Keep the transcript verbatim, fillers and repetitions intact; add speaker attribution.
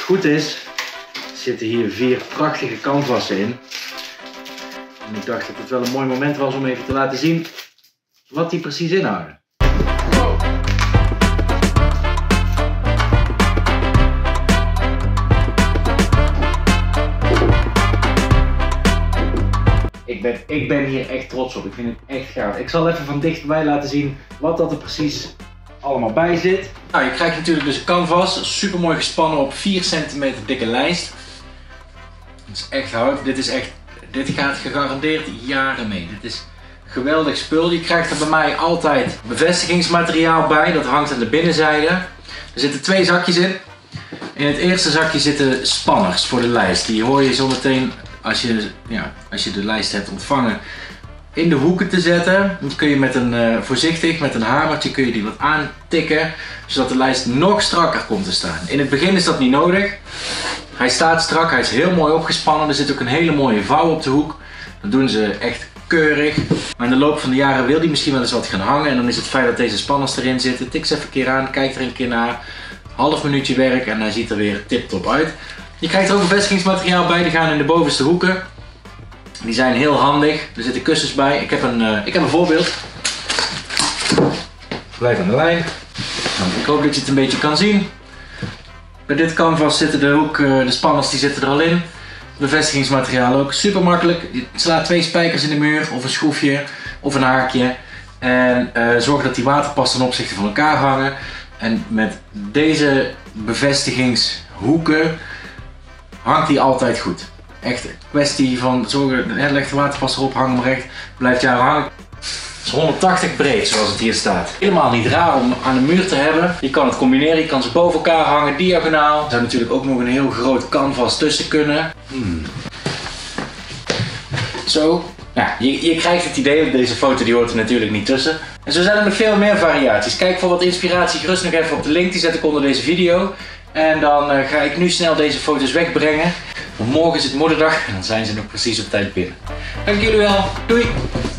Speaker 1: goed is, zitten hier vier prachtige canvassen in. En ik dacht dat het wel een mooi moment was om even te laten zien wat die precies inhouden. Ik ben, ik ben hier echt trots op. Ik vind het echt gaaf. Ik zal even van dichtbij laten zien wat dat er precies allemaal bij zit. Nou, je krijgt natuurlijk dus een canvas. Super mooi gespannen op vier centimeter dikke lijst. Dat is echt hout. Dit is echt, dit gaat gegarandeerd jaren mee. Dit is geweldig spul. Je krijgt er bij mij altijd bevestigingsmateriaal bij. Dat hangt aan de binnenzijde. Er zitten twee zakjes in. In het eerste zakje zitten spanners voor de lijst. Die hoor je zo meteen als je, ja, als je de lijst hebt ontvangen in de hoeken te zetten. Dan kun je met een, uh, voorzichtig met een hamertje kun je die wat aantikken, zodat de lijst nog strakker komt te staan. In het begin is dat niet nodig. Hij staat strak, hij is heel mooi opgespannen. Er zit ook een hele mooie vouw op de hoek. Dat doen ze echt keurig. Maar in de loop van de jaren wil die misschien wel eens wat gaan hangen. En dan is het fijn dat deze spanners erin zitten. Tik ze even een keer aan, kijk er een keer naar. Half minuutje werk en hij ziet er weer tip-top uit. Je krijgt er ook een bevestigingsmateriaal bij, die gaan in de bovenste hoeken. Die zijn heel handig, er zitten kussens bij. Ik heb een, uh, ik heb een voorbeeld. Blijf aan de lijn. Ik hoop dat je het een beetje kan zien. Bij dit canvas zitten de hoek, uh, de spanners die zitten er al in. Bevestigingsmateriaal ook, super makkelijk. Je slaat twee spijkers in de muur of een schroefje of een haakje. En uh, zorg dat die waterpas ten opzichte van elkaar hangen. En met deze bevestigingshoeken hangt die altijd goed. Echt een kwestie van zorgen, leg de waterpas erop, hang hem recht, blijft jaren hangen. Het is honderdtachtig breed zoals het hier staat. Helemaal niet raar om aan de muur te hebben. Je kan het combineren, je kan ze boven elkaar hangen, diagonaal. Er zou natuurlijk ook nog een heel groot canvas tussen kunnen. Hmm. Zo. Nou, je, je krijgt het idee, deze foto die hoort er natuurlijk niet tussen. En zo zijn er nog veel meer variaties. Kijk voor wat inspiratie gerust nog even op de link, die zet ik onder deze video. En dan uh, ga ik nu snel deze foto's wegbrengen. Want morgen is het moederdag en dan zijn ze nog precies op tijd binnen. Dank jullie wel. Doei!